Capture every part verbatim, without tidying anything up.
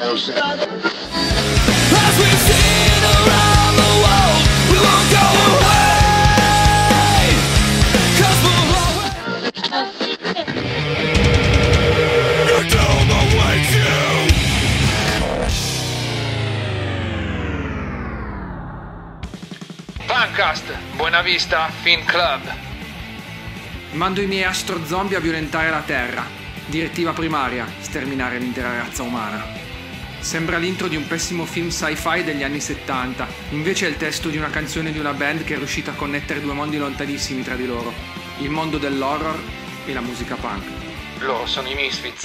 Fancast, Buena Vista Film Club. Mando i miei astro zombie a violentare la terra. Direttiva primaria, sterminare l'intera razza umana. Sembra l'intro di un pessimo film sci-fi degli anni settanta, invece è il testo di una canzone di una band che è riuscita a connettere due mondi lontanissimi tra di loro, il mondo dell'horror e la musica punk. Loro sono i Misfits.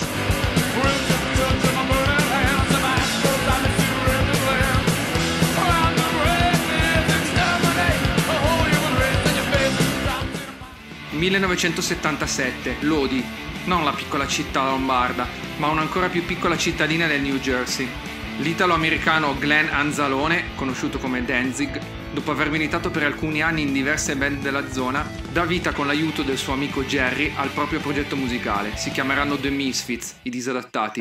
millenovecentosettantasette, Lodi, non la piccola città lombarda, ma un'ancora più piccola cittadina del New Jersey. L'italo-americano Glenn Anzalone, conosciuto come Danzig, dopo aver militato per alcuni anni in diverse band della zona, dà vita con l'aiuto del suo amico Jerry al proprio progetto musicale. Si chiameranno The Misfits, i disadattati.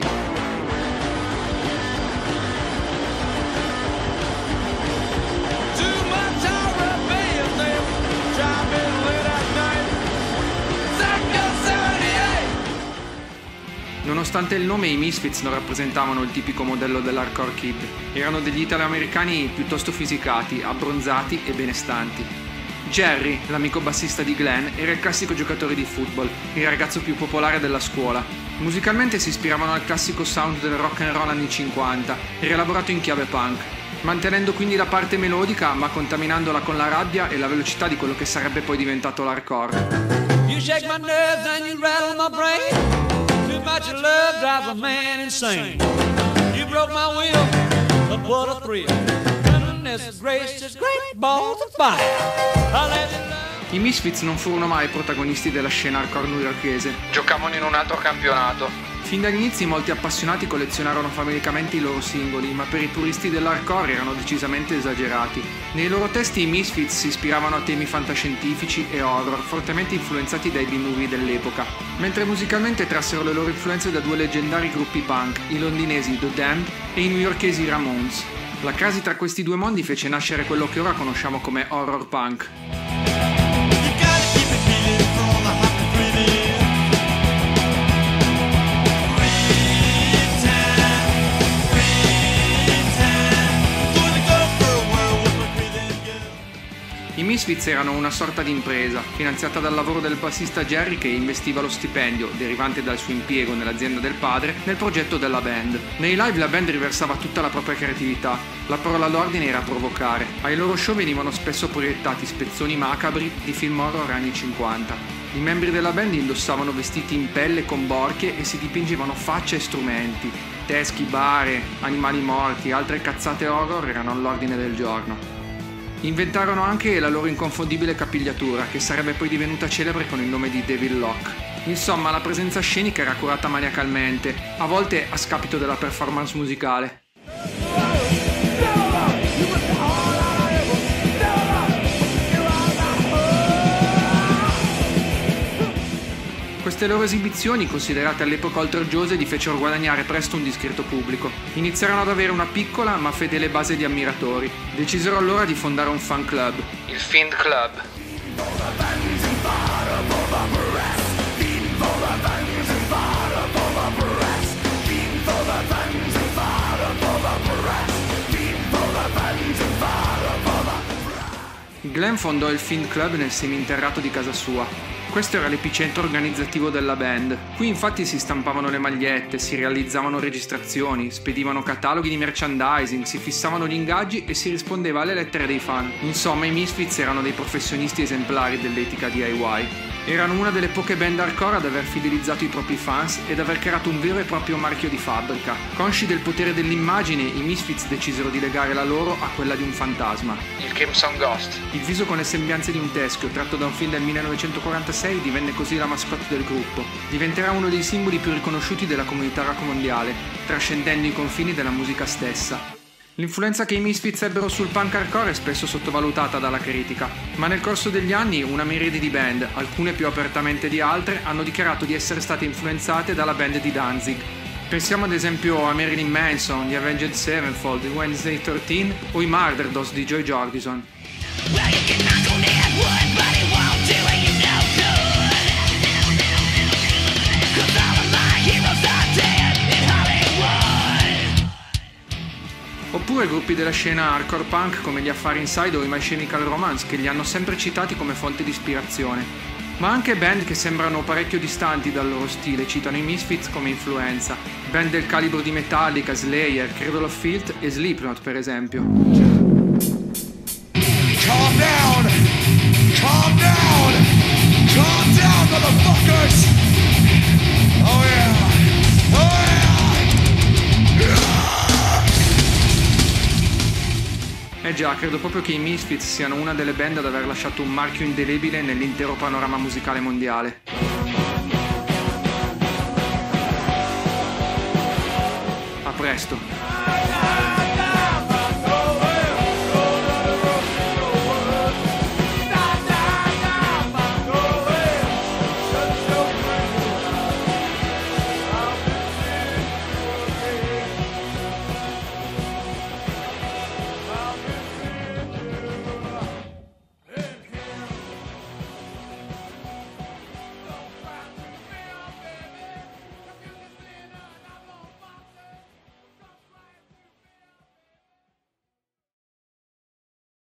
Nonostante il nome, i Misfits non rappresentavano il tipico modello dell'hardcore kid. Erano degli italo-americani piuttosto fisicati, abbronzati e benestanti. Jerry, l'amico bassista di Glenn, era il classico giocatore di football, il ragazzo più popolare della scuola. Musicalmente si ispiravano al classico sound del rock and roll anni cinquanta, rielaborato in chiave punk, mantenendo quindi la parte melodica ma contaminandola con la rabbia e la velocità di quello che sarebbe poi diventato l'hardcore. You shake my nerves and you rattle my brain. Too much love drives a man insane. You broke my will, but what a thrill. Goodness gracious, great balls of fire. I let it love. I Misfits non furono mai protagonisti della scena hardcore newyorkese. Giocavano in un altro campionato. Fin dagli inizi molti appassionati collezionarono familiarmente i loro singoli, ma per i puristi dell'hardcore erano decisamente esagerati. Nei loro testi i Misfits si ispiravano a temi fantascientifici e horror, fortemente influenzati dai B-movie dell'epoca, mentre musicalmente trassero le loro influenze da due leggendari gruppi punk, i londinesi The Damned e i newyorkesi Ramones. La crasi tra questi due mondi fece nascere quello che ora conosciamo come horror punk. I Misfits erano una sorta di impresa, finanziata dal lavoro del bassista Jerry che investiva lo stipendio, derivante dal suo impiego nell'azienda del padre, nel progetto della band. Nei live la band riversava tutta la propria creatività, la parola d'ordine era provocare. Ai loro show venivano spesso proiettati spezzoni macabri di film horror anni cinquanta. I membri della band indossavano vestiti in pelle con borchie e si dipingevano facce e strumenti. Teschi, bare, animali morti e altre cazzate horror erano all'ordine del giorno. Inventarono anche la loro inconfondibile capigliatura, che sarebbe poi divenuta celebre con il nome di Devil Lock. Insomma, la presenza scenica era curata maniacalmente, a volte a scapito della performance musicale. Queste loro esibizioni, considerate all'epoca oltraggiose, gli fecero guadagnare presto un discreto pubblico. Iniziarono ad avere una piccola ma fedele base di ammiratori. Decisero allora di fondare un fan club, il Fiend Club. Glenn fondò il Fiend Club nel seminterrato di casa sua. Questo era l'epicentro organizzativo della band. Qui infatti si stampavano le magliette, si realizzavano registrazioni, spedivano cataloghi di merchandising, si fissavano gli ingaggi e si rispondeva alle lettere dei fan. Insomma, i Misfits erano dei professionisti esemplari dell'etica D I Y. Erano una delle poche band hardcore ad aver fidelizzato i propri fans ed aver creato un vero e proprio marchio di fabbrica. Consci del potere dell'immagine, i Misfits decisero di legare la loro a quella di un fantasma. Il Crimson Ghost. Il viso con le sembianze di un teschio, tratto da un film del millenovecentoquarantasei, divenne così la mascotte del gruppo. Diventerà uno dei simboli più riconosciuti della comunità rock mondiale, trascendendo i confini della musica stessa. L'influenza che i Misfits ebbero sul punk hardcore è spesso sottovalutata dalla critica, ma nel corso degli anni una miriade di band, alcune più apertamente di altre, hanno dichiarato di essere state influenzate dalla band di Danzig. Pensiamo ad esempio a Marilyn Manson, The Avenged Sevenfold, The Wednesday thirteen o i Murderdos di Joy Jordison. Oppure gruppi della scena hardcore punk come gli Afar Inside o i My Chemical Romance, che li hanno sempre citati come fonte di ispirazione. Ma anche band che sembrano parecchio distanti dal loro stile citano i Misfits come influenza, band del calibro di Metallica, Slayer, Cradle of Filth e Slipknot per esempio. Calm down! Calm down! Calm down, motherfuckers! Oh yeah! Oh yeah! Eh già, credo proprio che i Misfits siano una delle band ad aver lasciato un marchio indelebile nell'intero panorama musicale mondiale. A presto!